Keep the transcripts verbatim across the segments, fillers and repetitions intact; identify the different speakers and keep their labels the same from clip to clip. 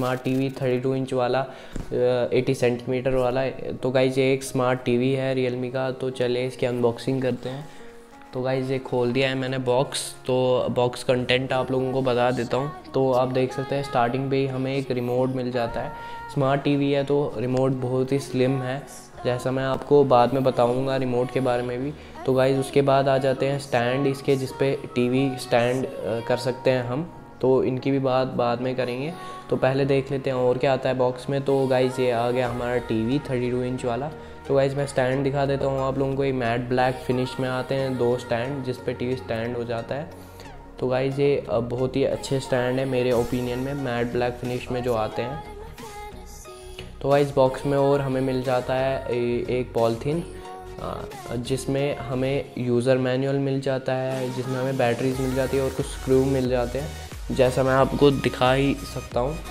Speaker 1: Smart TV thirty two inch वाला, eighty centimetre वाला। तो गाइज ये एक स्मार्ट टीवी है रियलमी का। तो चलिए इसकी अनबॉक्सिंग करते हैं। तो गाइज ये खोल दिया है मैंने बॉक्स। तो बॉक्स कंटेंट आप लोगों को बता देता हूँ। तो आप देख सकते हैं स्टार्टिंग पे ही हमें एक रिमोट मिल जाता है। स्मार्ट टीवी है तो रिमोट बहुत ही स्लिम है, जैसा मैं आपको बाद में बताऊंगा रिमोट के बारे में भी। तो गाइज उसके बाद आ जाते हैं स्टैंड इसके, जिस पे टीवी स्टैंड कर सकते हैं हम। तो इनकी भी बात बाद में करेंगे। तो पहले देख लेते हैं और क्या आता है बॉक्स में। तो गाइज ये आ गया हमारा टीवी थर्टी टू इंच वाला। तो गाइज मैं स्टैंड दिखा देता हूँ आप लोगों को। ये मैट ब्लैक फिनिश में आते हैं दो स्टैंड, जिस पे टीवी स्टैंड हो जाता है। तो गाइज ये बहुत ही अच्छे स्टैंड है मेरे ओपिनियन में, मैट ब्लैक फिनिश में जो आते हैं। तो गाइस बॉक्स में और हमें मिल जाता है एक पॉलीथीन, जिसमें हमें यूज़र मैनुअल मिल जाता है, जिसमें हमें बैटरीज मिल जाती है और कुछ स्क्रू मिल जाते हैं, जैसा मैं आपको दिखा ही सकता हूँ।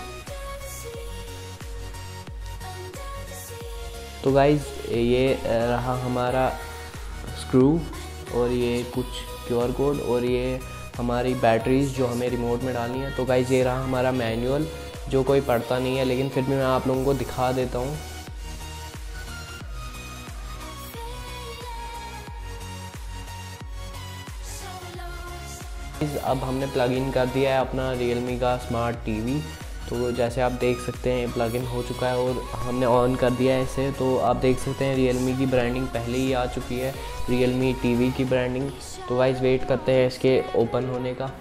Speaker 1: तो गाइस ये रहा हमारा स्क्रू, और ये कुछ क्यूआर कोड, और ये हमारी बैटरीज जो हमें रिमोट में डालनी है। तो गाइस ये रहा हमारा मैनुअल, जो कोई पढ़ता नहीं है, लेकिन फिर भी मैं आप लोगों को दिखा देता हूँ। अब हमने प्लग इन कर दिया है अपना रियलमी का स्मार्ट टीवी। तो जैसे आप देख सकते हैं प्लग इन हो चुका है और हमने ऑन कर दिया है इसे। तो आप देख सकते हैं रियलमी की ब्रांडिंग पहले ही आ चुकी है, रियलमी टीवी की ब्रांडिंग। तो गाइस वेट करते हैं इसके ओपन होने का।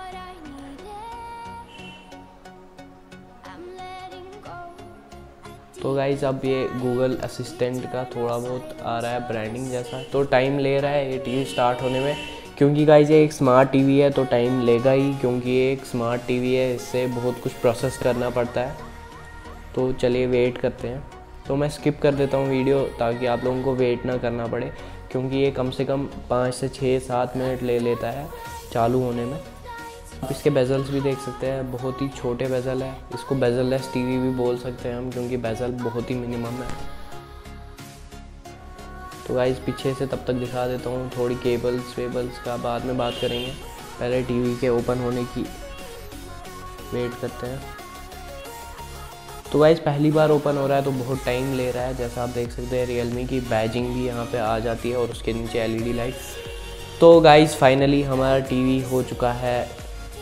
Speaker 1: तो गाइज़ अब ये गूगल असिस्टेंट का थोड़ा बहुत आ रहा है ब्रांडिंग जैसा। तो टाइम ले रहा है ये टीवी स्टार्ट होने में, क्योंकि गाइज़ ये एक स्मार्ट टीवी है तो टाइम लेगा ही, क्योंकि ये एक स्मार्ट टीवी है, इससे बहुत कुछ प्रोसेस करना पड़ता है। तो चलिए वेट करते हैं। तो मैं स्किप कर देता हूँ वीडियो, ताकि आप लोगों को वेट ना करना पड़े, क्योंकि ये कम से कम पाँच से छः सात मिनट ले लेता है चालू होने में। आप इसके बेजल्स भी देख सकते हैं, बहुत ही छोटे बेजल है। इसको बेजललेस टीवी भी बोल सकते हैं हम, क्योंकि बेजल बहुत ही मिनिमम है। तो गाइस पीछे से तब तक दिखा देता हूँ, थोड़ी केबल्स वेबल्स का बाद में बात करेंगे, पहले टीवी के ओपन होने की वेट करते हैं। तो गाइस पहली बार ओपन हो रहा है तो बहुत टाइम ले रहा है। जैसा आप देख सकते हैं रियलमी की बैजिंग भी यहाँ पे आ जाती है और उसके नीचे एलईडी लाइट। तो गाइस फाइनली हमारा टीवी हो चुका है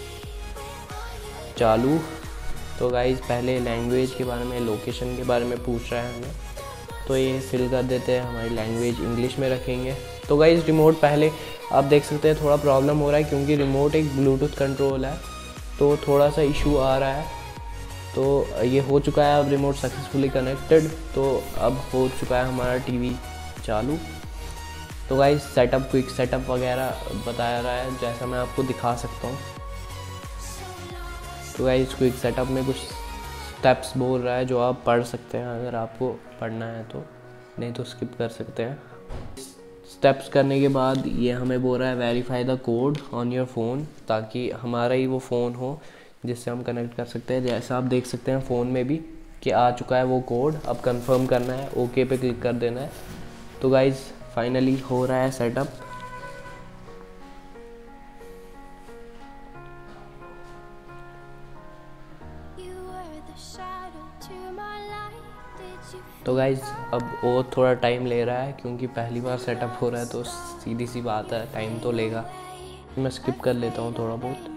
Speaker 1: चालू। तो गाइज़ पहले लैंग्वेज के बारे में, लोकेशन के बारे में पूछ रहा है हमें, तो ये फिल कर देते हैं। हमारी लैंग्वेज इंग्लिश में रखेंगे। तो गाइज़ रिमोट पहले आप देख सकते हैं थोड़ा प्रॉब्लम हो रहा है, क्योंकि रिमोट एक ब्लूटूथ कंट्रोल है, तो थोड़ा सा इशू आ रहा है। तो ये हो चुका है अब रिमोट सक्सेसफुली कनेक्टेड। तो अब हो चुका है हमारा टीवी चालू। तो गाइज़ सेटअप, क्विक सेटअप वगैरह बताया रहा है, जैसा मैं आपको दिखा सकता हूँ। तो गाइस क्विक सेटअप में कुछ स्टेप्स बोल रहा है, जो आप पढ़ सकते हैं अगर आपको पढ़ना है तो, नहीं तो स्किप कर सकते हैं। स्टेप्स करने के बाद ये हमें बोल रहा है verify the code on your phone, ताकि हमारा ही वो फ़ोन हो जिससे हम कनेक्ट कर सकते हैं। जैसा आप देख सकते हैं फ़ोन में भी कि आ चुका है वो कोड। अब कंफर्म करना है, ओके पे क्लिक कर देना है। तो गाइस फाइनली हो रहा है सेटअप। तो गाइज़ अब और थोड़ा टाइम ले रहा है, क्योंकि पहली बार सेटअप हो रहा है, तो सीधी सी बात है टाइम तो लेगा। मैं स्किप कर लेता हूँ थोड़ा बहुत।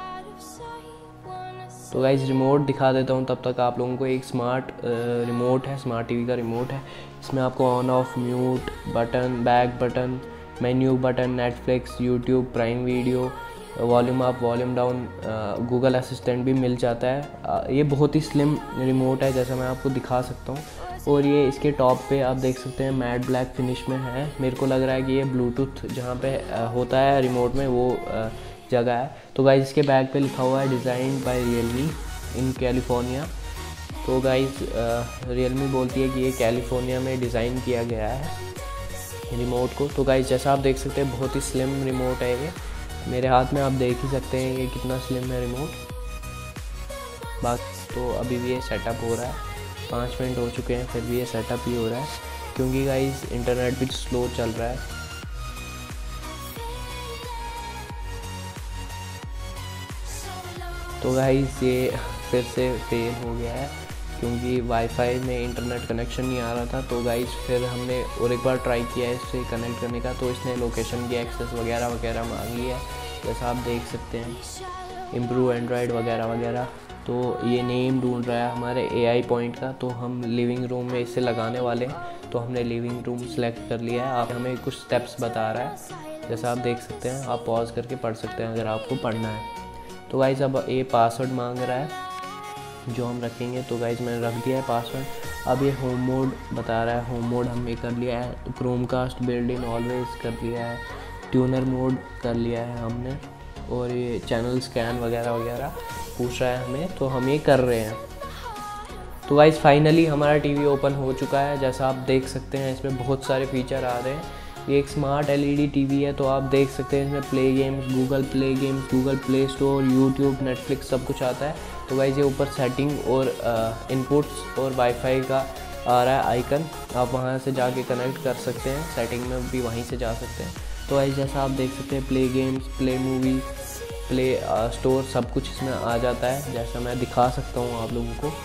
Speaker 1: तो गाइज़ रिमोट दिखा देता हूँ तब तक आप लोगों को। एक स्मार्ट रिमोट है, स्मार्ट टीवी का रिमोट है। इसमें आपको on off, mute button, back button, menu button, Netflix, YouTube, Prime Video, volume up, volume down, Google Assistant भी मिल जाता है। ये बहुत ही स्लिम रिमोट है, जैसा मैं आपको दिखा सकता हूँ। और ये इसके टॉप पे आप देख सकते हैं मैट ब्लैक फिनिश में है। मेरे को लग रहा है कि ये ब्लूटूथ जहाँ पे होता है रिमोट में, वो जगह है। तो गाइज़ इसके बैक पे लिखा हुआ है design by Realme in California. तो गाइज़ रियलमी बोलती है कि ये कैलिफोर्निया में डिज़ाइन किया गया है रिमोट को। तो गाइज़ जैसा आप देख सकते हैं बहुत ही स्लिम रिमोट है ये। मेरे हाथ में आप देख ही सकते हैं ये कितना स्लिम है रिमोट। बात तो अभी भी ये सेटअप हो रहा है, पाँच मिनट हो चुके हैं, फिर भी ये सेटअप ही हो रहा है, क्योंकि गाइस इंटरनेट भी स्लो चल रहा है। तो गाइस ये फिर से फेल हो गया है क्योंकि वाईफाई में इंटरनेट कनेक्शन नहीं आ रहा था। तो गाइस फिर हमने और एक बार ट्राई किया है इससे कनेक्ट करने का, तो इसने लोकेशन की एक्सेस वगैरह वगैरह मांगी है, जैसा आप देख सकते हैं, इम्प्रूव एंड्रॉयड वगैरह वगैरह। तो ये नेम ढूंढ रहा है हमारे एआई पॉइंट का, तो हम लिविंग रूम में इसे लगाने वाले हैं। तो हमने लिविंग रूम सेलेक्ट कर लिया है। आप हमें कुछ स्टेप्स बता रहा है, जैसा आप देख सकते हैं, आप पॉज करके पढ़ सकते हैं अगर आपको पढ़ना है। तो गाइस अब ये पासवर्ड मांग रहा है जो हम रखेंगे, तो गाइस मैंने रख दिया है पासवर्ड। अब ये होम मोड बता रहा है, होम मोड हमने कर लिया है, क्रोमकास्ट बिल्ड इन ऑलवेज कर लिया है, ट्यूनर मोड कर लिया है हमने, और ये चैनल स्कैन वगैरह वगैरह पूछ रहा है हमें, तो हम ये कर रहे हैं। तो गाइस फाइनली हमारा टीवी ओपन हो चुका है। जैसा आप देख सकते हैं इसमें बहुत सारे फीचर आ रहे हैं। ये एक स्मार्ट एलईडी टीवी है, तो आप देख सकते हैं इसमें Play Games, Google Play Games, Google Play Store, YouTube, Netflix सब कुछ आता है। तो गाइस ये ऊपर सेटिंग और इनपुट्स और वाईफाई का आ रहा है आइकन, आप वहाँ से जाके कनेक्ट कर सकते हैं, सेटिंग में भी वहीं से जा सकते हैं। तो गाइस जैसा आप देख सकते हैं Play Games, Play Movie, Play Store सब कुछ इसमें आ जाता है, जैसा मैं दिखा सकता हूँ आप लोगों को।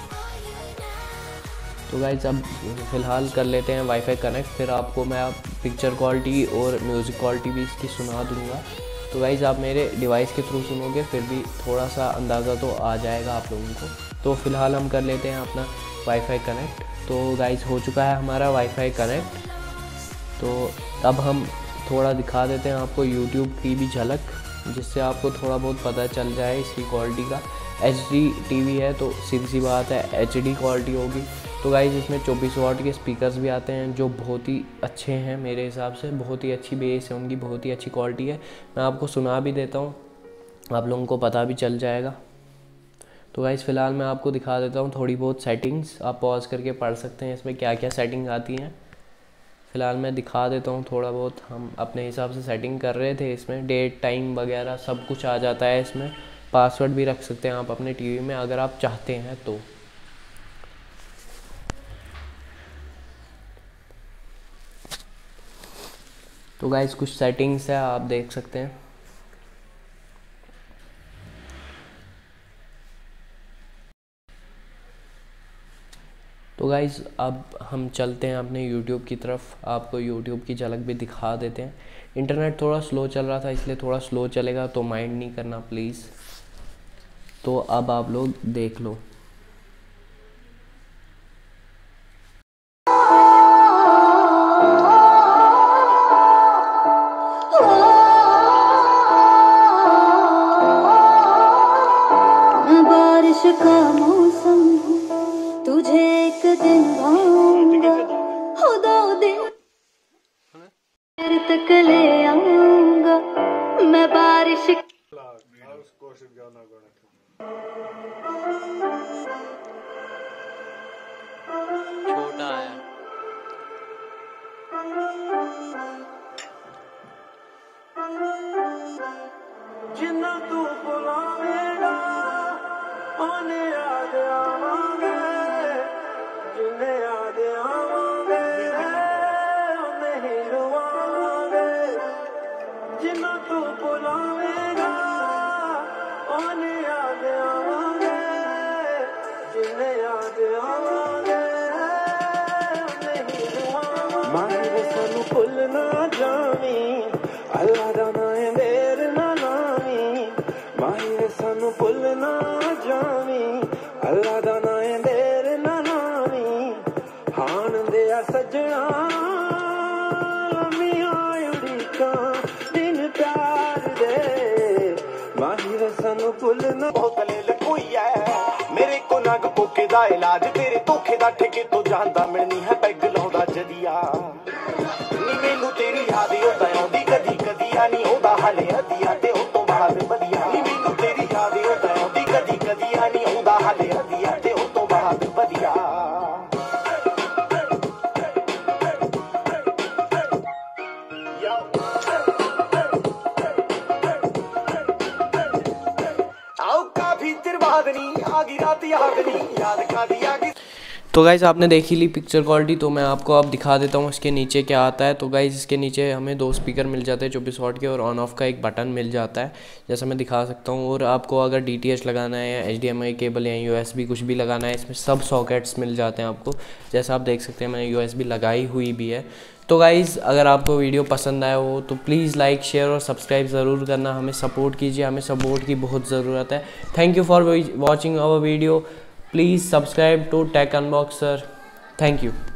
Speaker 1: तो गाइस अब फ़िलहाल कर लेते हैं वाईफाई कनेक्ट, फिर आपको मैं आप पिक्चर क्वालिटी और म्यूज़िक क्वालिटी भी इसकी सुना दूँगा। तो गाइस आप मेरे डिवाइस के थ्रू सुनोगे फिर भी थोड़ा सा अंदाज़ा तो आ जाएगा आप लोगों को। तो फ़िलहाल हम कर लेते हैं अपना वाईफाई कनेक्ट। तो गाइस हो चुका है हमारा वाईफाई कनेक्ट। तो अब हम थोड़ा दिखा देते हैं आपको यूट्यूब की भी झलक, जिससे आपको थोड़ा बहुत पता चल जाए इसकी क्वालिटी का। एच डी टीवी है तो सीधी सी बात है एच डी क्वालिटी होगी। तो गाइस इसमें चौबीस वाट के स्पीकर्स भी आते हैं जो बहुत ही अच्छे हैं मेरे हिसाब से, बहुत ही अच्छी बेस है उनकी, बहुत ही अच्छी क्वालिटी है। मैं आपको सुना भी देता हूँ, आप लोगों को पता भी चल जाएगा। तो गाइस फ़िलहाल मैं आपको दिखा देता हूँ थोड़ी बहुत सेटिंग्स, आप पॉज करके पढ़ सकते हैं इसमें क्या क्या सेटिंग आती हैं। फ़िलहाल मैं दिखा देता हूँ थोड़ा बहुत, हम अपने हिसाब से सेटिंग कर रहे थे। इसमें डेट टाइम वगैरह सब कुछ आ जाता है इसमें, पासवर्ड भी रख सकते हैं आप अपने टीवी में अगर आप चाहते हैं तो। तो गाइस कुछ सेटिंग्स है आप देख सकते हैं। तो गाइस अब हम चलते हैं अपने यूट्यूब की तरफ, आपको यूट्यूब की झलक भी दिखा देते हैं। इंटरनेट थोड़ा स्लो चल रहा था इसलिए थोड़ा स्लो चलेगा, तो माइंड नहीं करना प्लीज़। तो अब आप लोग देख लो।
Speaker 2: बारिश का मौसम तुझे एक दिन भाऊंगा, हो दो दिन देर तक ले आऊंगा मैं बारिश।
Speaker 1: छोटा है
Speaker 3: जिन्ना तू बुलावेगा ओने याद आवांगे, जिन्ने याद आवांगे ओने ही रुवांगे। जिन्ना तू बुलावेगा ओने याद आवांगे, जिन्ने याद आवांगे ओने ही रुवांगे। माहिर सानू भुल ना जावी, अल्लाह दा नाम है मेरे ना नामी। माहिर सानू भुल ना जावी, अल्लाह दा नाम है मेरे ना नामी। हान दिया सजना लम्मियां उड़ीकां दिन प्यार दे। माहिर सानू भुल ना बोतले लकोई है मेरे को नग पोके दा इलाज, तेरे धोखे दा ठेके तो जानदा मिलनी है पैग लाउंदा जदिया। नी मैनू तेरी याद ओदा आउंदी कदी कदी, आनी ओदा हाले हदिया ते ओ तो बाहर वधिया। नी मैनू तेरी याद ओदा आउंदी कदी कदी, आनी ओदा हाले हदिया ते ओ तो बाहर वधिया। आओ काफी देर बाद नी आ गई रात याद नी, याद का दी आ गई।
Speaker 1: तो गाइज़ आपने देखी ली पिक्चर क्वालिटी, तो मैं आपको अब दिखा देता हूँ इसके नीचे क्या आता है। तो गाइज़ इसके नीचे हमें दो स्पीकर मिल जाते हैं चौबीस वॉट के, और ऑन ऑफ का एक बटन मिल जाता है जैसा मैं दिखा सकता हूँ। और आपको अगर डी टी एच लगाना है या H D M I cable या यू एस बी कुछ भी लगाना है, इसमें सब सॉकेट्स मिल जाते हैं आपको। जैसा आप देख सकते हैं मैंने यू एस बी लगाई हुई भी है। तो गाइज़ अगर आपको वीडियो पसंद आया हो तो प्लीज़ लाइक शेयर और सब्सक्राइब ज़रूर करना, हमें सपोर्ट कीजिए, हमें सपोर्ट की बहुत ज़रूरत है। Thank you for watching our video, please subscribe to Tech Unboxer. Thank you.